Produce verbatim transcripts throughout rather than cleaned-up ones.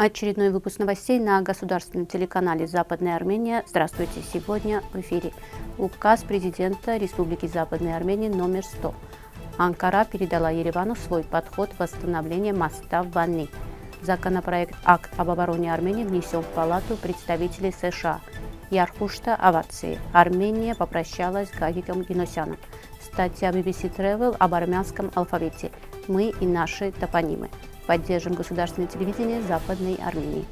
Очередной выпуск новостей на государственном телеканале «Западная Армения». Здравствуйте! Сегодня в эфире указ президента Республики Западная Армения номер сто. Анкара передала Еревану свой подход восстановления моста в Банни. Законопроект «Акт об обороне Армении» внесен в Палату представителей США. Ярхушта овации. Армения попрощалась с Гагиком Гиносяном. Статья би би си Travel об армянском алфавите. Мы и наши топонимы. Поддержим государственное телевидение Западной Армении.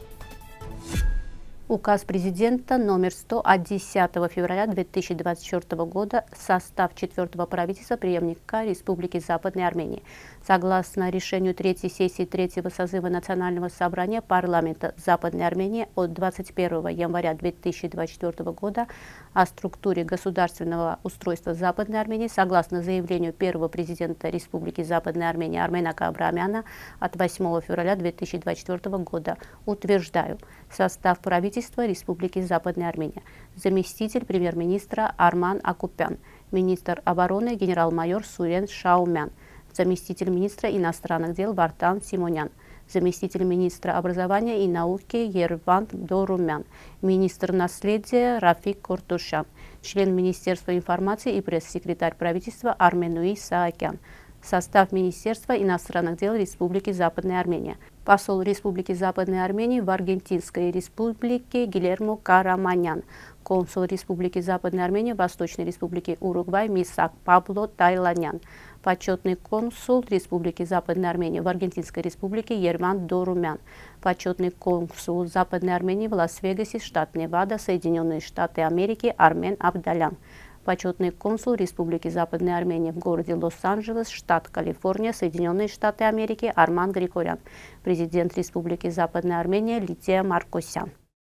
Указ президента номер сто от десятого февраля две тысячи двадцать четвёртого года, состав четвертого правительства преемника Республики Западной Армении. Согласно решению третьей сессии третьего созыва Национального собрания парламента Западной Армении от двадцать первого января две тысячи двадцать четвёртого года о структуре государственного устройства Западной Армении, согласно заявлению первого президента Республики Западной Армении Арменака Абрамяна от восьмого февраля две тысячи двадцать четвёртого года, утверждаю состав правительства Республики Западная Армения. Заместитель премьер-министра Арман Акупян, министр обороны генерал-майор Сурен Шаумян, заместитель министра иностранных дел Вартан Симонян, заместитель министра образования и науки Ерван Дорумян, министр наследия Рафик Кортушян, член Министерства информации и пресс-секретарь правительства Арменуи Саакян, состав Министерства иностранных дел Республики Западная Армения, посол Республики Западной Армении в Аргентинской Республике Гильермо Караманян, консул Республики Западной Армении в Восточной Республике Уругвай Мисак Пабло Тайланян, почетный консул Республики Западной Армении в Аргентинской Республике Ерван Дорумян, почетный консул Западной Армении в Лас-Вегасе, штат Невада, Соединенные Штаты Америки Армен Абдалян, почетный консул Республики Западной Армении в городе Лос-Анджелес, штат Калифорния, Соединенные Штаты Америки Арман Григорян, президент Республики Западная Армения Лидия Маркосян.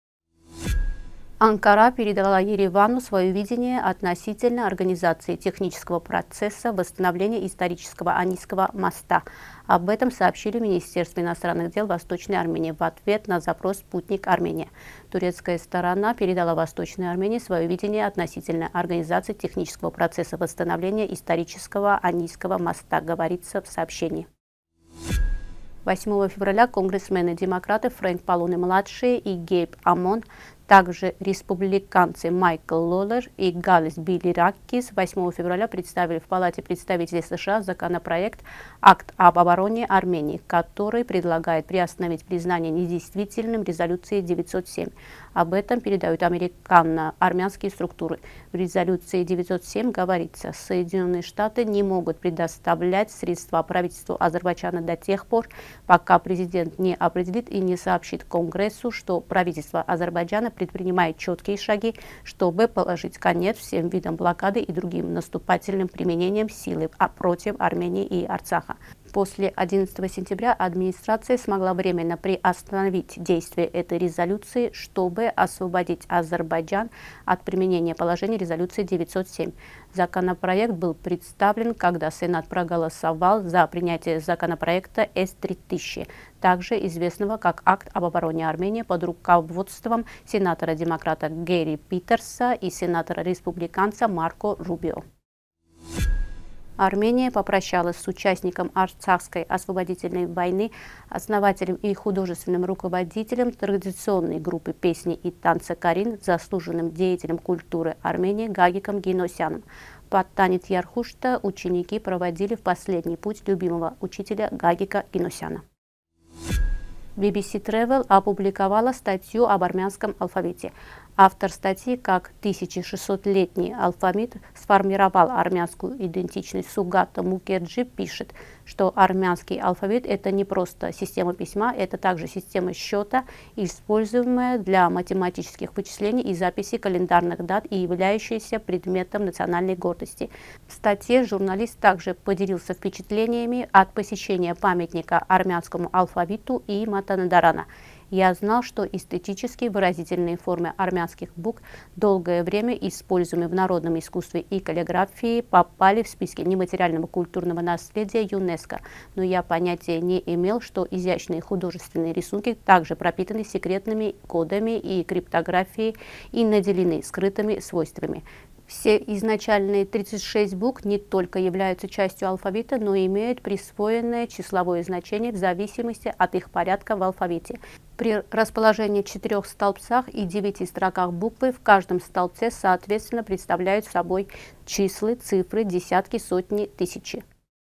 Анкара передала Еревану свое видение относительно организации технического процесса восстановления исторического Анийского моста. Об этом сообщили Министерство иностранных дел Восточной Армении в ответ на запрос «Спутник Армения». Турецкая сторона передала Восточной Армении свое видение относительно организации технического процесса восстановления исторического Анийского моста, говорится в сообщении. восьмого февраля конгрессмены-демократы Фрэнк Палоне-младший и Гейб Амон, также республиканцы Майкл Лоллер и Галис Билли Раккис восьмого февраля представили в Палате представителей США законопроект «Акт об обороне Армении», который предлагает приостановить признание недействительным резолюции девятьсот семь. Об этом передают американо-армянские структуры. В резолюции девятьсот семь говорится, Соединенные Штаты не могут предоставлять средства правительству Азербайджана до тех пор, пока президент не определит и не сообщит Конгрессу, что правительство Азербайджана предпринимает четкие шаги, чтобы положить конец всем видам блокады и другим наступательным применением силы против Армении и Арцаха. После одиннадцатого сентября администрация смогла временно приостановить действие этой резолюции, чтобы освободить Азербайджан от применения положений резолюции девятьсот семь. Законопроект был представлен, когда Сенат проголосовал за принятие законопроекта С три тысячи, также известного как Акт об обороне Армении, под руководством сенатора-демократа Гэри Питерса и сенатора-республиканца Марко Рубио. Армения попрощалась с участником Арцахской освободительной войны, основателем и художественным руководителем традиционной группы песни и танца «Карин», заслуженным деятелем культуры Армении Гагиком Гиносяном. Под танец Ярхушта ученики проводили в последний путь любимого учителя Гагика Гиносяна. би би си Travel опубликовала статью об армянском алфавите. Автор статьи, как тысяча шестисотлетний алфавит сформировал армянскую идентичность Сугата Мукерджи, пишет, что армянский алфавит – это не просто система письма, это также система счета, используемая для математических вычислений и записи календарных дат и являющаяся предметом национальной гордости. В статье журналист также поделился впечатлениями от посещения памятника армянскому алфавиту и Матанадарана. Я знал, что эстетически выразительные формы армянских букв, долгое время используемые в народном искусстве и каллиграфии, попали в списки нематериального культурного наследия ЮНЕСКО, но я понятия не имел, что изящные художественные рисунки также пропитаны секретными кодами и криптографией и наделены скрытыми свойствами. Все изначальные тридцать шесть букв не только являются частью алфавита, но и имеют присвоенное числовое значение в зависимости от их порядка в алфавите. При расположении в четырех столбцах и девяти строках буквы в каждом столбце соответственно представляют собой числа, цифры, десятки, сотни, тысячи.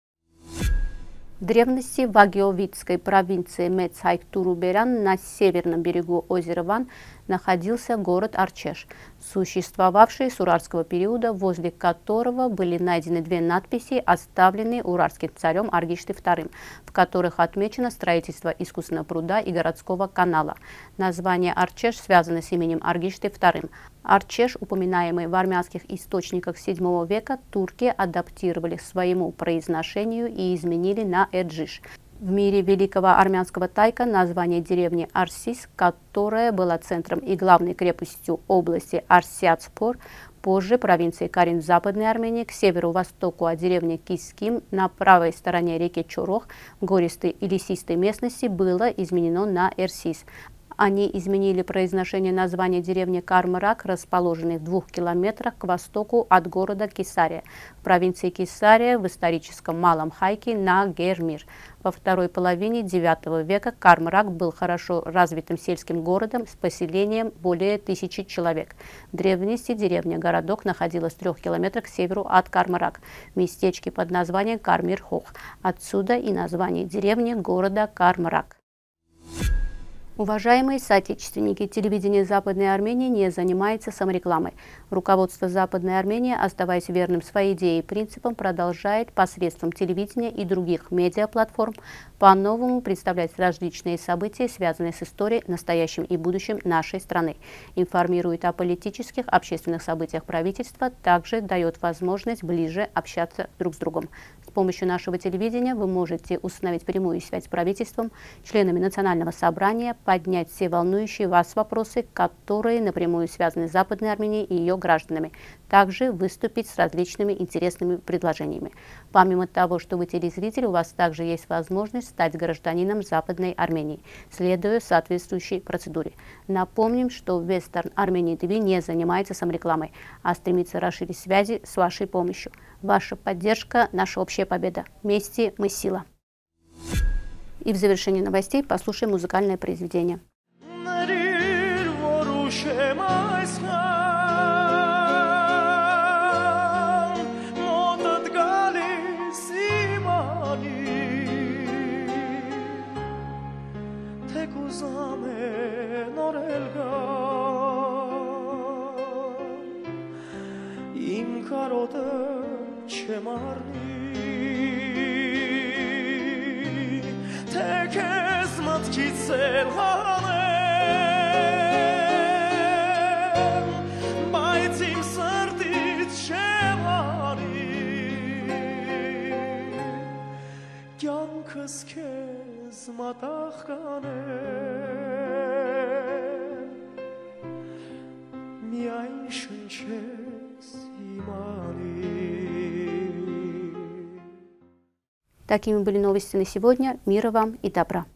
В древности в Агеовидской провинции Мецхайк-Туруберян на северном берегу озера Ван находился город Арчеш, существовавший с урарского периода, возле которого были найдены две надписи, оставленные урарским царем Аргишты вторым, в которых отмечено строительство искусственного пруда и городского канала. Название Арчеш связано с именем Аргишты вторым. Арчеш, упоминаемый в армянских источниках седьмого века, турки адаптировали к своему произношению и изменили на Эджиш. В мире великого армянского тайка название деревни Арсис, которая была центром и главной крепостью области Арсиацпор, позже провинции Карин в Западной Армении, к северо-востоку от деревни Киским, на правой стороне реки Чорох, в гористой и лесистой местности, было изменено на Эрсис. Они изменили произношение названия деревни Кармарак, расположенной в двух километрах к востоку от города Кесария, в провинции Кесария в историческом Малом Хайке на Гермир. Во второй половине девятого века Кармарак был хорошо развитым сельским городом с поселением более тысячи человек. В древности деревня-городок находилась в трех километрах к северу от Кармарак, в местечке под названием Кармир-Хох. Отсюда и название деревни города Кармарак. Уважаемые соотечественники, телевидение Западной Армении не занимается саморекламой. Руководство Западной Армении, оставаясь верным своей идее и принципам, продолжает посредством телевидения и других медиаплатформ по-новому представлять различные события, связанные с историей, настоящим и будущим нашей страны. Информирует о политических, общественных событиях правительства, также дает возможность ближе общаться друг с другом. С помощью нашего телевидения вы можете установить прямую связь с правительством, членами Национального собрания, поднять все волнующие вас вопросы, которые напрямую связаны с Западной Арменией и ее гражданами, также выступить с различными интересными предложениями. Помимо того, что вы телезритель, у вас также есть возможность стать гражданином Западной Армении, следуя соответствующей процедуре. Напомним, что Western Armenia ти ви не занимается саморекламой, а стремится расширить связи с вашей помощью. Ваша поддержка – наша общая победа. Вместе мы сила. И в завершении новостей послушаем музыкальное произведение. Такими были новости на сегодня. Мира вам и добра.